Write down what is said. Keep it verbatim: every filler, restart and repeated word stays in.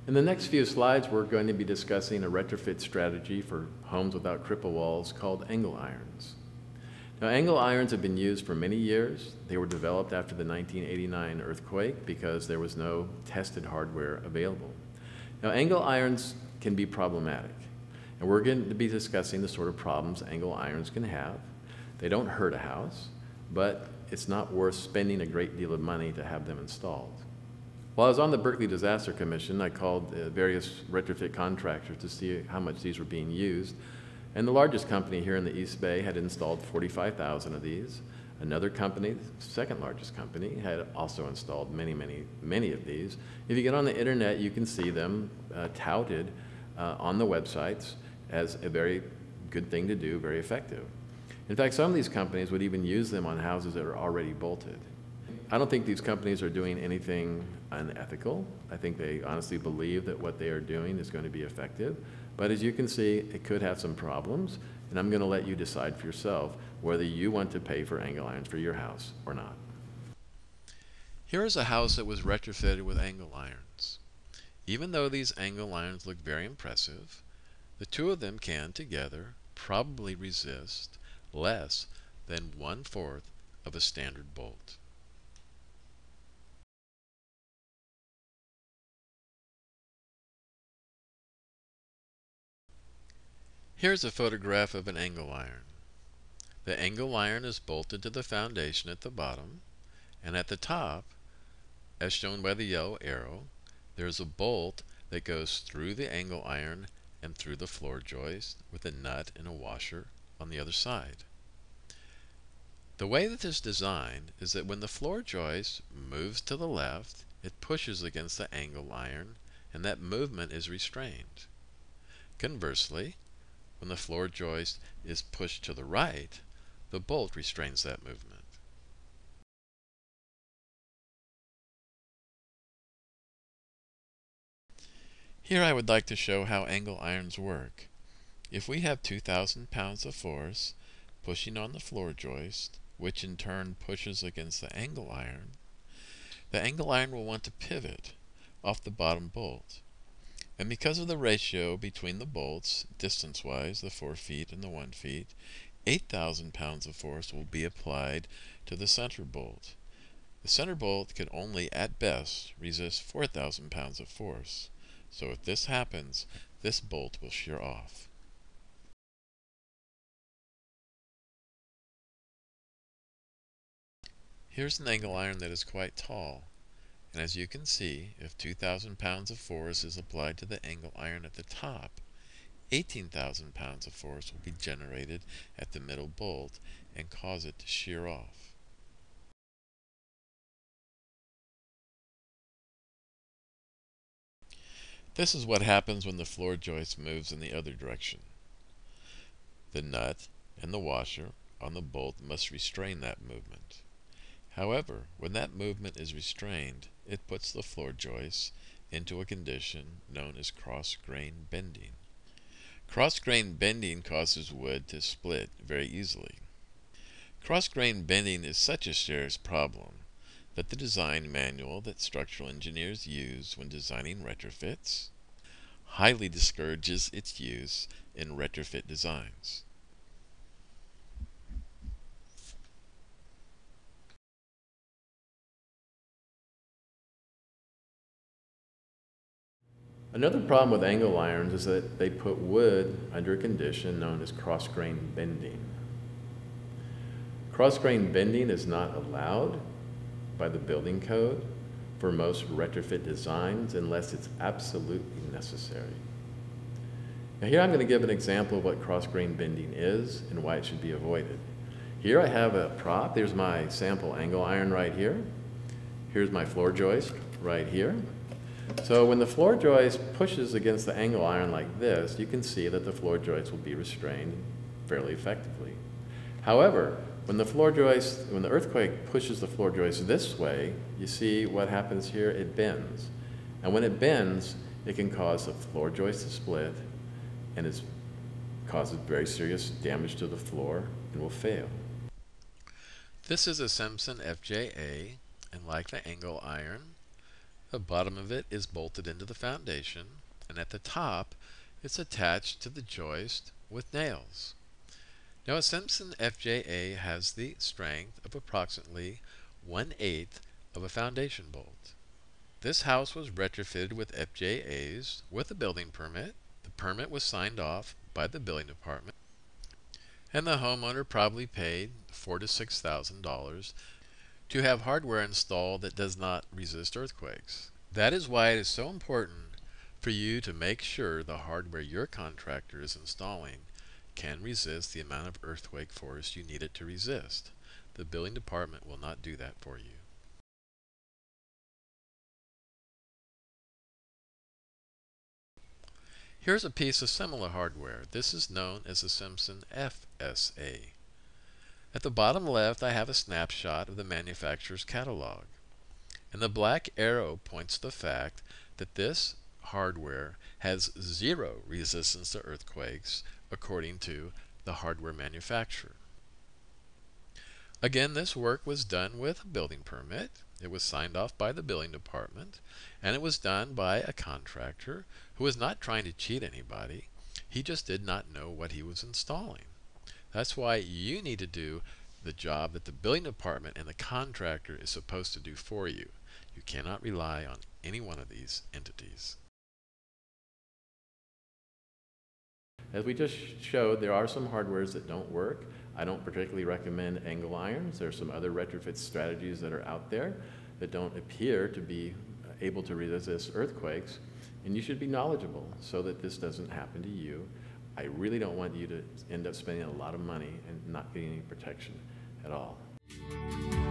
In the next few slides, we're going to be discussing a retrofit strategy for homes without cripple walls called angle irons. Now, angle irons have been used for many years. They were developed after the nineteen eighty-nine earthquake because there was no tested hardware available. Now, angle irons can be problematic, and we're going to be discussing the sort of problems angle irons can have. They don't hurt a house, but it's not worth spending a great deal of money to have them installed. While I was on the Berkeley Disaster Commission, I called uh, various retrofit contractors to see how much these were being used. And the largest company here in the East Bay had installed forty-five thousand of these. Another company, the second largest company, had also installed many, many, many of these. If you get on the internet, you can see them uh, touted uh, on the websites as a very good thing to do, very effective. In fact, some of these companies would even use them on houses that are already bolted. I don't think these companies are doing anything unethical. I think they honestly believe that what they are doing is going to be effective. But as you can see, it could have some problems, and I'm going to let you decide for yourself whether you want to pay for angle irons for your house or not. Here is a house that was retrofitted with angle irons. Even though these angle irons look very impressive, the two of them can together probably resist less than one-fourth of a standard bolt. Here's a photograph of an angle iron. The angle iron is bolted to the foundation at the bottom, and at the top, as shown by the yellow arrow, there's a bolt that goes through the angle iron and through the floor joist with a nut and a washer on the other side. The way that this is designed is that when the floor joist moves to the left, it pushes against the angle iron, and that movement is restrained. Conversely, when the floor joist is pushed to the right, the bolt restrains that movement. Here I would like to show how angle irons work. If we have two thousand pounds of force pushing on the floor joist, which in turn pushes against the angle iron, the angle iron will want to pivot off the bottom bolt. And because of the ratio between the bolts, distance-wise, the four feet and the one feet, eight thousand pounds of force will be applied to the center bolt. The center bolt can only, at best, resist four thousand pounds of force. So if this happens, this bolt will shear off. Here's an angle iron that is quite tall. And as you can see, if two thousand pounds of force is applied to the angle iron at the top, eighteen thousand pounds of force will be generated at the middle bolt and cause it to shear off. This is what happens when the floor joist moves in the other direction. The nut and the washer on the bolt must restrain that movement. However, when that movement is restrained, it puts the floor joist into a condition known as cross-grain bending. Cross-grain bending causes wood to split very easily. Cross-grain bending is such a serious problem that the design manual that structural engineers use when designing retrofits highly discourages its use in retrofit designs. Another problem with angle irons is that they put wood under a condition known as cross-grain bending. Cross-grain bending is not allowed by the building code for most retrofit designs unless it's absolutely necessary. Now here I'm going to give an example of what cross-grain bending is and why it should be avoided. Here I have a prop. There's my sample angle iron right here. Here's my floor joist right here. So when the floor joist pushes against the angle iron like this, you can see that the floor joist will be restrained fairly effectively. However, when the floor joist, when the earthquake pushes the floor joist this way, you see what happens here, it bends. And when it bends, it can cause the floor joist to split, and it causes very serious damage to the floor and will fail. This is a Simpson F J A, and like the angle iron, The bottom of it is bolted into the foundation, and at the top it's attached to the joist with nails. Now a Simpson F J A has the strength of approximately one eighth of a foundation bolt. This house was retrofitted with F J As with a building permit. The permit was signed off by the building department, and the homeowner probably paid four to six thousand dollars to have hardware installed that does not resist earthquakes. That is why it is so important for you to make sure the hardware your contractor is installing can resist the amount of earthquake force you need it to resist. The building department will not do that for you. Here's a piece of similar hardware. This is known as the Simpson F S A. At the bottom left, I have a snapshot of the manufacturer's catalog. And the black arrow points to the fact that this hardware has zero resistance to earthquakes according to the hardware manufacturer. Again, this work was done with a building permit. It was signed off by the building department, and it was done by a contractor who was not trying to cheat anybody. He just did not know what he was installing. That's why you need to do the job that the building department and the contractor is supposed to do for you. You cannot rely on any one of these entities. As we just showed, there are some hardwares that don't work. I don't particularly recommend angle irons. There are some other retrofit strategies that are out there that don't appear to be able to resist earthquakes, and you should be knowledgeable so that this doesn't happen to you. I really don't want you to end up spending a lot of money and not getting any protection at all.